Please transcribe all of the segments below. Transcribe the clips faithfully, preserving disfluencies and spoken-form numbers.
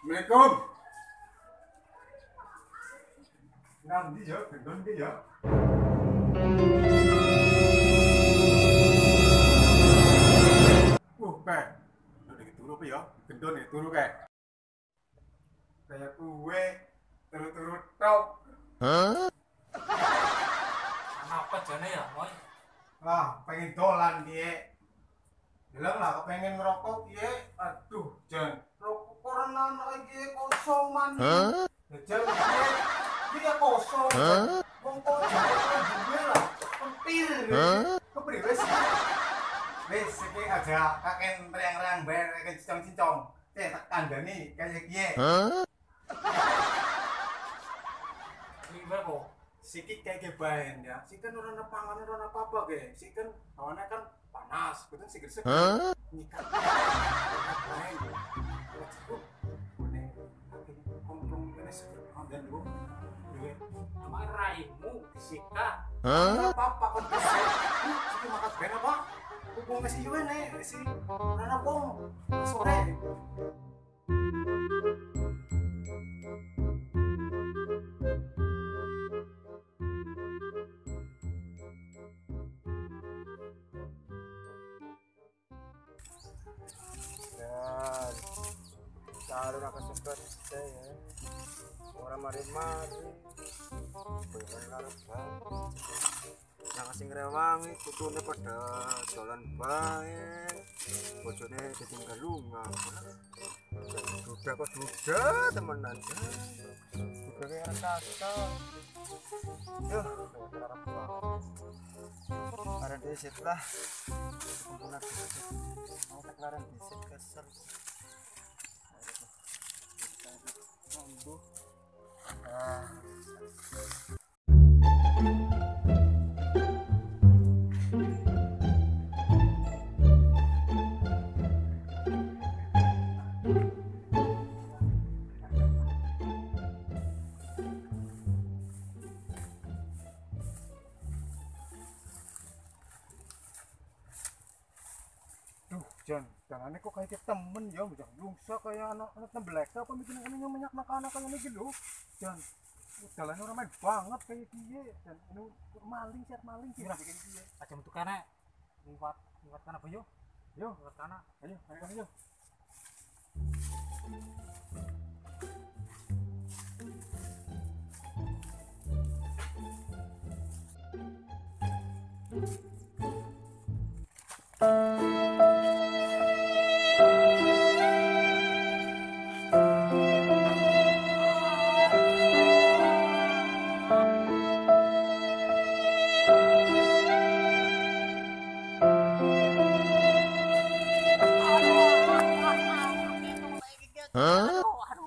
Assalamualaikum. Nanti ya, nanti ya. Uh, kayak, udah dituru apa ya? Gendon ya, turu kayak. Kayak kue, turu-turu tok. Hah? Kenapa jane ya, Moy? Lah, pengen dolan dia. Bilang lah, pengen ngerokok dia. Aduh, Jan. Rokok corona lagi kosong man. Hah? Jan, dia, dia kosong. Hah? Kongko, jangan juga lah. Pentil. Hah? Kepri, wes. Wes, ini aja kakek reang-reang bayar, kakek cincong-cincong. Eh, tak kandani, kayak gie. Hah? Gimana kok? Sikit kayak gebain ya. Si kan orang pangan orang apa-apa ge. Si kan hawannya kan panas, betul sih gresek. Hah? Nyikat. Gebain. Cukup. Ini komplong ini seger pandan dulu. Iya. Nama raimu disika. Hah? Apa-apa kon kesel. Si makan ben apa? Hubung kasih juga nih si Nana Bong sore. Dan selalu nak suka saya orang mari-mari bukan larang yang sing rewangi kutune pada jalan baik bojone ditinggal lunga duda kok duda temenan duda kayak kasta yo larang ada di situ lah kumpulan mau tak larang di situ kesel ah Jan, jangannya kok kayak temen ya, jangan lungsa kayak anak-anak tembelek apa bikin yang banyak anak-anak kayak ini gitu. Jan, jalannya orang main banget kayak dia, dan ini maling siat maling sih bikin dia. Aja untuk kana liwat liwat kana apa yo? Yo, Liwat kana. ayo, ayo, ayo. Hah?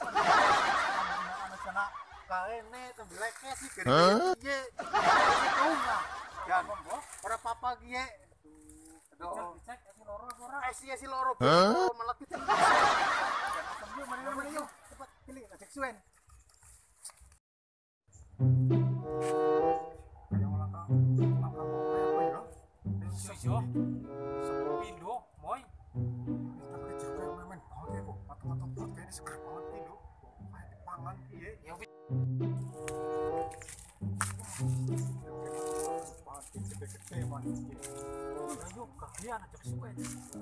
Kaene tembeleknya sih gede dia. Tahu enggak? Jan, ora apa-apa gie. Aduh, Dicek si loro ora. eh si si loro bego malah kita. Jan, asam yuk, mana mana yuk. Cepat pilih ngajak suen. Yang langkah, langkah apa ya? Sojo. Sepindo, Moy. Tapi juga main banget ya kok. Mata-mata buat kayak ini seger banget nih lo. Kayak dipangan iya. Ya wis. Gede-gede man. Ayo kalian ajak suwe.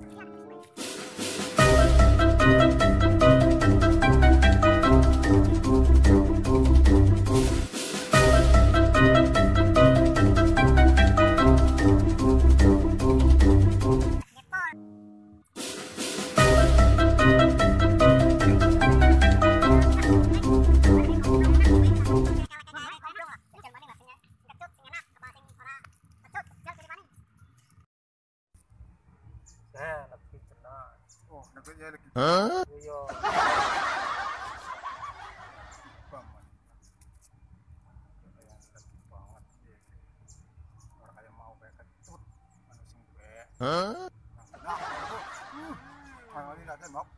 Eh, lebih tenang. Oh, namanya lagi. Iya. Banget. Kayak lagi banget ya. Orang kayak mau kayak ketut. Mana sing gue. Hah? Nah, itu. Kalau ini ada mau.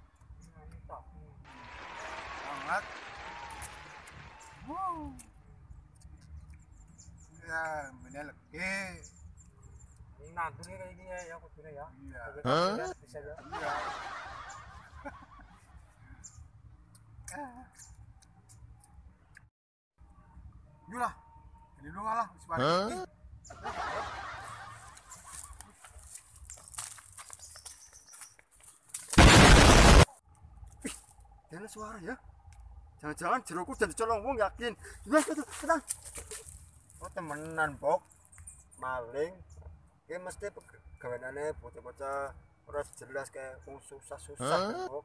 Banget. Wow. Ya, bener lagi. Ini nanti kayak gini ya, kudune ya. Iya. Hah? Bisa ya. Iya. Yulah. Ini lu ngalah wis bareng iki. Ada suara ya. Jangan-jangan jeroku dan colong wong yakin. Ya, itu, tenang. Oh, temenan, Bok. Maling. Ki mesti gaweane bocah-bocah ora jelas kayak wong susah-susah, Bok.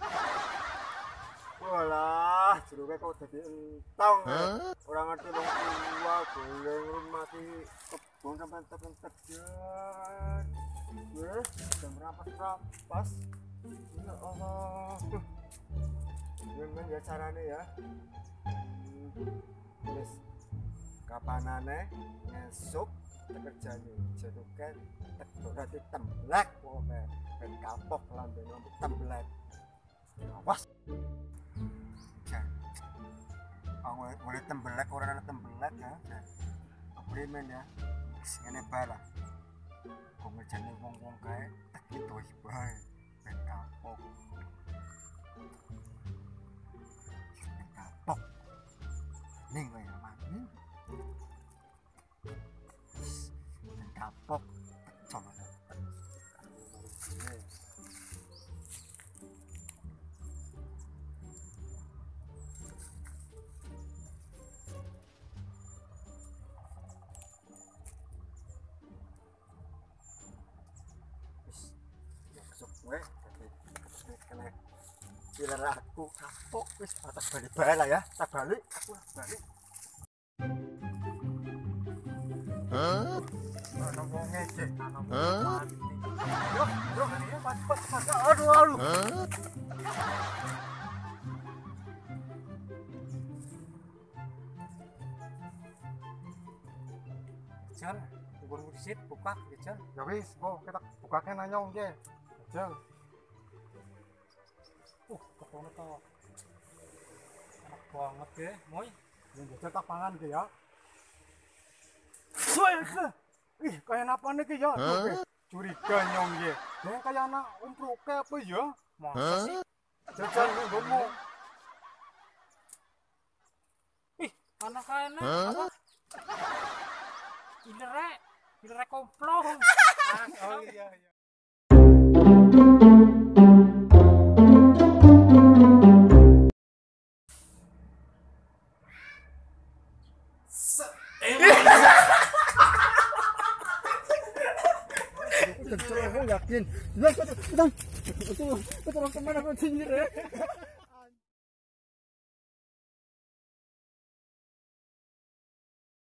Walah, jeroke kok dadi entong. Ora ngerti wong tua goleng mati kebon sampai entek-entek jan. Weh, jam rapas-rapas. Ya Allah. Memang ya carane ya. Wis kapanane ngesuk kerjane jerukan tek berarti temblek pokoke ben kapok lambene temblek. Awas. Aku boleh temblek ora ana temblek ya. Primen ya. Ngene bae lah. Kok ngerjane wong-wong kae tek itu bae ben kapok. Kapok. Ning wae aman. Ben kapok. Coba. Weh, kena kira aku kapok wis atas balik bae lah ya, tak balik aku balik. Hah? Ana wong ngejek, ana wong mati. Yo, yo, ini pas pas pas. Aduh, aduh. Hah? Jan, ubur disit buka Jan. Ya wis, kok kita bukake nanyong nggih. Jeng. Uh, ketone to. Enak banget ya, Moy. Yang jajal tak pangan ki ya. Wes. Ih, kaya napa niki ya? Curiga nyong nggih. Lah kaya anak umproke apa ya? Masa sih? Jajal nggonmu. Ih, anak-anak apa? Ilere, ilere komplong. Oh iya iya. Yakin. Ya, betul. Betul. Betul kemana kau sendiri?